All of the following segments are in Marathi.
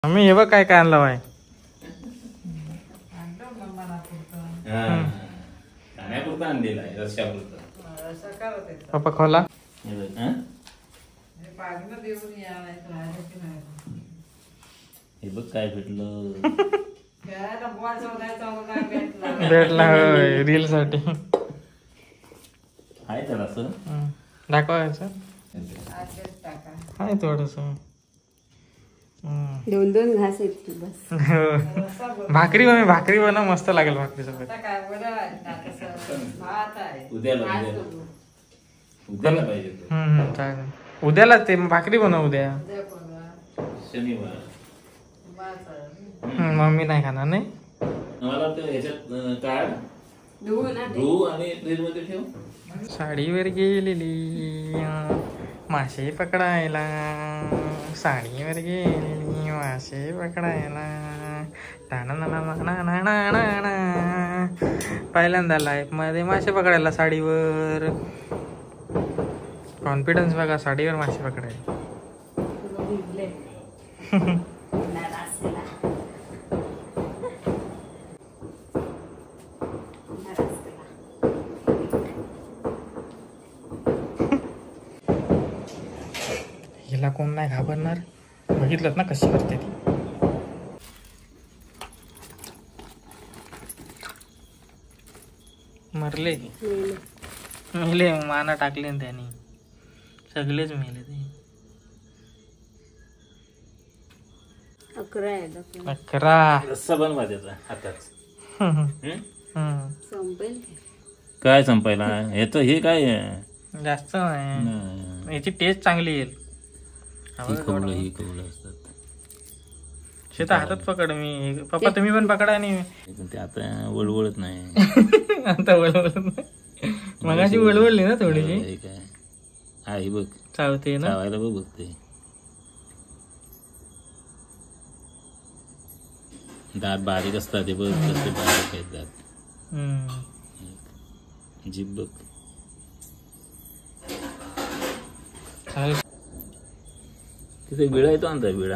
मम्मी हे बघ काय काय आणलं बाय. पप्पा खोला. हे बघ काय भेटलं. भेटला रील साठी आहे त्याला असं दाखवायचं आहे थोडस. दोन दोन घास आहेत बस. भाकरी मम्मी भाकरी बनव मस्त लागेल भाकरी सोबत. उद्याला पाहिजे चालेल. उद्याला ते भाकरी बनव उद्या. शनिवार मम्मी नाही खाणार नाही. मला वाटतं ह्याच्यात काढ धुवू आणि फ्रीज मध्ये ठेव. साडीवर गेलेली मासे पकडायला, साडीवर गेलेली मासे पकडायला. पहिल्यांदा लाईफ मध्ये मासे पकडायला साडीवर. कॉन्फिडन्स बघा साडीवर मासे पकडायला. हिला कोण नाही घाबरणार. बघितलं ना कशी करते ती. मरले मेले माना टाकले त्याने सगळेच मेले ते. 11 रस्सा बनवा त्याचा हाताच. संपेल काय संपायला याच हे काय जास्त नाही. याची टेस्ट चांगली येईल. ही कवळं असतात. शेता हातात पकड. मी पप्पा तुम्ही पण पकडा. आणि ते आता वळवळत नाही. आता वळवळत नाही. मगाशी वळवळली ना थोडीशी. काय आहे बघ चावते ना. चावायला बघ बघते. दात बारीक असतात ते बघ कसे बारीक आहेत दात. जीभ बघ. तिथे विळा येतो आणता विळा.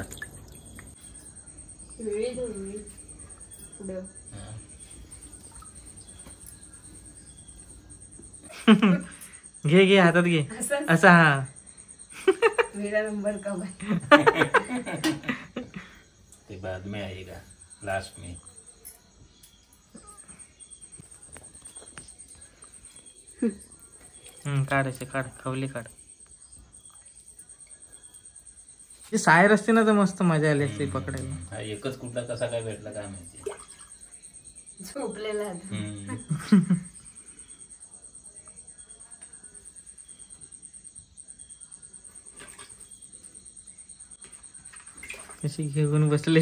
घे घे हातात घे असा. हा मेरा नंबर कब है. ते बाद में आएगा लास्ट में. काढायचे काढ खवली काढ. ती सायर असते ना तर मस्त मजा आली असते पकडायला. हा एकच कुठला कसा काय भेटला काय माहिती. झोपलेला कशी घेऊन बसले.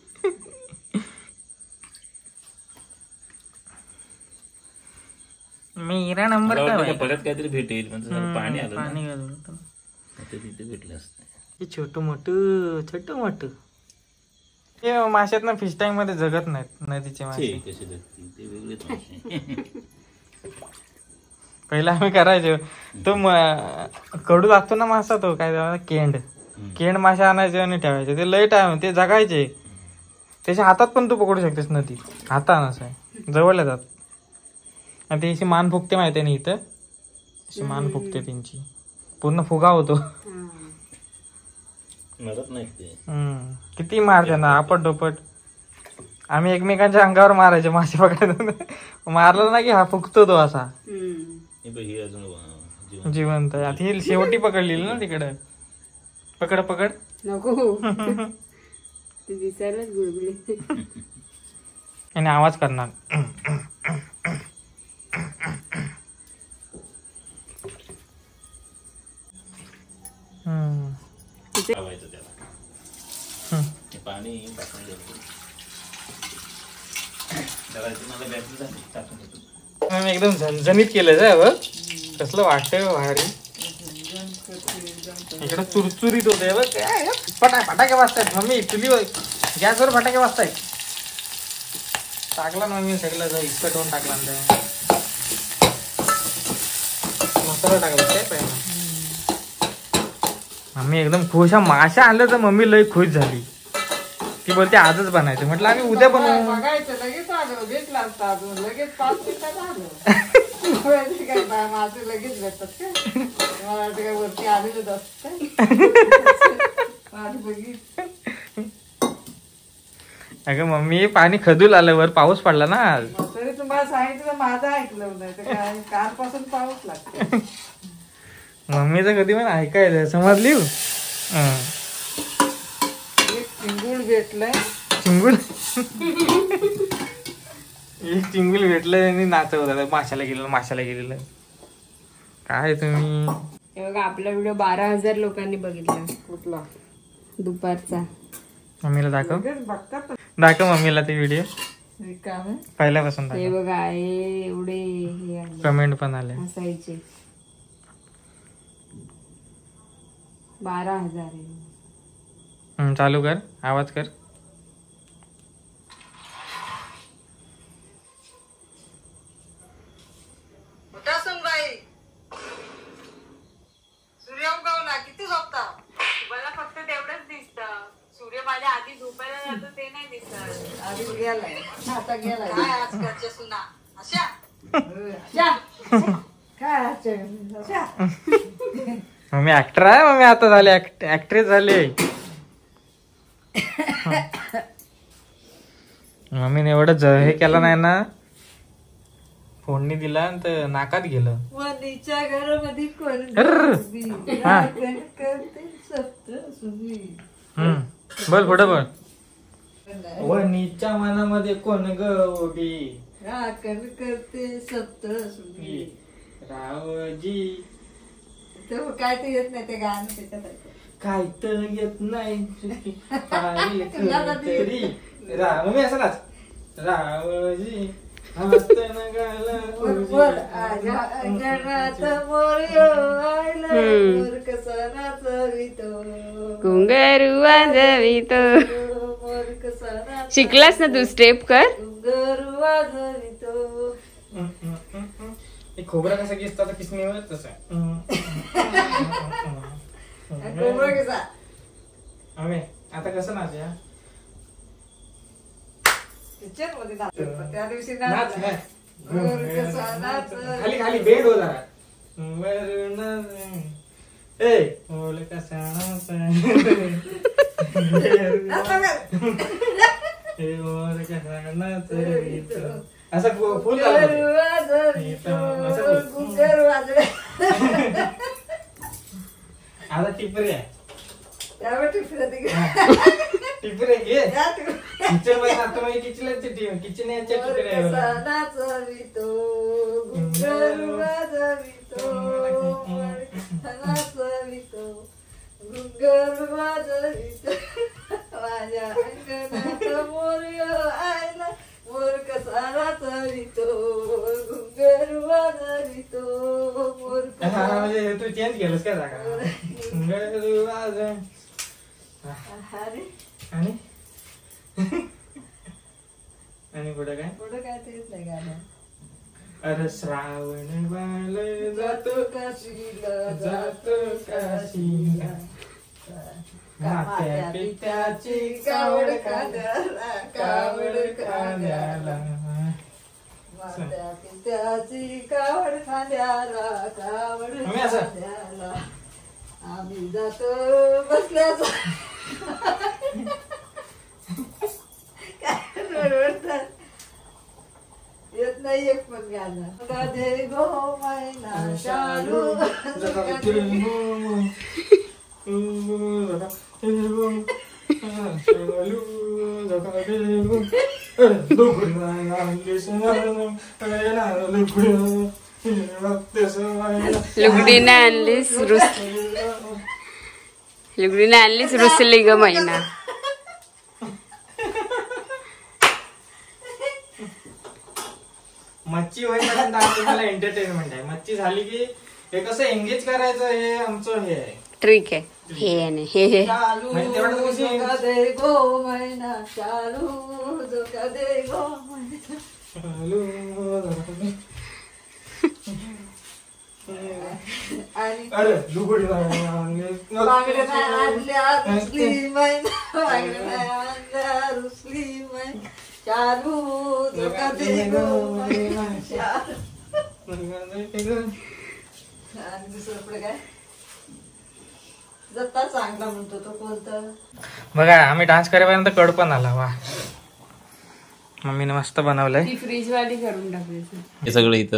मेरा नंबर काय. परत काहीतरी भेटेल म्हणजे पाणी आलं पाणी ना. घालून तिथे भेटलं असतं. छोट मोठ ते माशात ना फिश टँक मध्ये जगत नाहीत नदीचे मासे. कसे जगतील ते वेगळेच मासे. पहिला आम्ही करायचो तो कडू लागतो ना मासा. तो काय केंड मासे आणायचे आणि ठेवायचे. ते लय टाइम ते जगायचे. त्याच्या हातात पण तू पकडू शकतेस नदी हातानं. असं आहे जवळ येतात. आणि त्याची मान फुगते माहिती आहे ना. इथं अशी मान फुगते त्यांची पूर्ण फुगा होतो. मरत नाही ते. किती मारते ना आपट डोपट. आम्ही एकमेकांच्या अंगावर मारायचे मासे पकडायचं. मारलं ना की हा फुगतो तो असा. जिवंत आहे. आता ही शेवटी पकडलेली ना तिकडे. पकड पकड नको. ते दिसायलाच गुळगुळीत. आणि आवाज करणार. पाणी टाकून एकदम झणझणीत केलं जाय बघ. कसलं वाटतंय भारी. इकडं चुरचुरीत होते बघ. फटाके वाजतायत मम्मी. चुलीवर गॅसवर फटाके वाजतायत. टाकला ना मम्मी सगळं इतकं टोन टाकला. मसाला टाकला काय पाहिजे. मम्मी एकदम खुश. माशा आणलं तर मम्मी लय खुश झाली. ती बोलते आजच बनायचं. म्हटलं आम्ही उद्या बनवू. बघायचं लगेच आलं भेटला असता अजून लगेच 5 मिनिटात आलं. काय माझं लगेच भेटतात काय मला वाटतं काय वरती आलेलंच असत माझं बघित. अगं मम्मी पाणी खदूल आलं वर पाऊस पडला ना आज. तरी तुम्हाला सांगितलं माझं ऐकलं नाही तर काय कालपासून पाऊस लागतो. मम्मीचं कधी पण ऐकायचं समजली. एक चिंगूळ भेटलंय. चिंगुल एक चिंगुल भेटलंय आणि नाचवतात माशाला गेलेलं. काय तुम्ही. हे बघा आपला व्हिडिओ 12,000 लोकांनी बघितला. कुठला दुपारचा. मम्मीला दाखव लगेच बघतात मम्मीला ते व्हिडिओ काम आहे. पहिल्यापासून हे बघा हे एवढे हे आले. कमेंट पण आले. हसायचे 12,000 आहे. चालू कर आवाज कर. सूर्य उगवला किती झोपता. मला फक्त तेवढंच दिसतं. सूर्य माझ्या आधी झोपायला जातो ते नाही दिसत. आधी गेलाय आता गेलाय. काय आजकालच्या सुना अशा काय अशा मम्मी ऍक्टर आहे. मम्मी आता झाले ऍक्ट्रेस झाले. मम्मीने एवढं हे केलं नाही ना. फोडणी दिला तर नाकात गेलं. वनीच्या घरामध्ये कोण हा. करते सप्तशृंगी. बोल पुढे बोल. वनीच्या मनामध्ये कोण गौरी राखण करते सप्तशृंगी. रावजी तर काय ते येत नाही ते गाणं त्याच्यात. काय तर येत नाही तरी मम्मी असं नाच. रावजी वर आजा अंगणात मोरयो आयला मोर कसा नाचवितो. घुंगरू वाजवितो. मोर कसा नाच शिकलास ना तू स्टेप कर. घुंगरू वाजवितो. खोबरा कसा किसता किसणीवर तसं. कोबरा कसा आता कसं नाचूया. पिक्चर मध्ये नाचतो त्या दिवशी नाच नाच. मोर कसा नाच खाली खाली बेंड हो जरा. ए मोर कसा नाच. मोर कसा नाच. असं फुल आता टिपरी आहे. टिपरी घे किचन मध्ये आता किचन याच्या टिपरी आहे. नाचवितो घुंगर वाजवितो नाचवितो घुंगर वाजवितो. माझ्या अंगणात मोरयो आयला मोर कसा नाचवितो. घुंगर वाजवितो मोर म्हणजे तू चेंज केलंस का जागा. आणि आणि पुढे काय तेच नाही गाणं. अरे श्रावण बाल जातो काशीला जातो काशीला. मात्या पित्याची कावड खांद्याला कावड खांद्याला. मात्या पित्याची कावड खांद्याला कावड खांद्याला. आम्ही जातो बसल्याचा. काय रडवतात. येत नाही एक पण गाणं. कधे गो मैना शालू लुगडीने आणलीस रुसली ग मैना. मच्छी होईपर्यंत मला एंटरटेनमेंट आहे. मच्छी झाली की हे कसं एंगेज करायचं हे आमचं हे आहे ट्रिक आहे. हे आणि हे चालू कधे गो मैना चालू कधे गो मैना. आणि अरे लुगडी बांगड्या आणल्या दुसरी मैना बांगड्या आणल्या चालू जोका दे गो मनीषा. आणि दुसरं पुढे काय जत्ता चांगला म्हणतो तो कोणतं. बघा आम्ही डान्स करेपर्यंत कड पण आला. वा मम्मीने मस्त बनवलंय. ती फ्रीज वाली करून टाकायची. हे सगळं इथं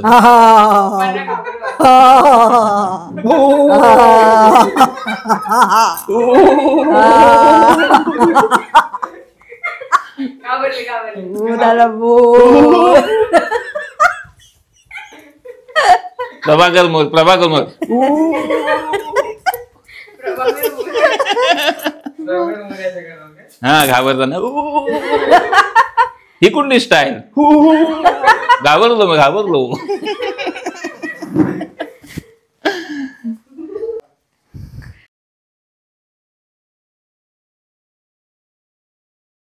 प्रभाकर मोर हा घाबरता ना ही कुठली स्टाईल घाबरलो.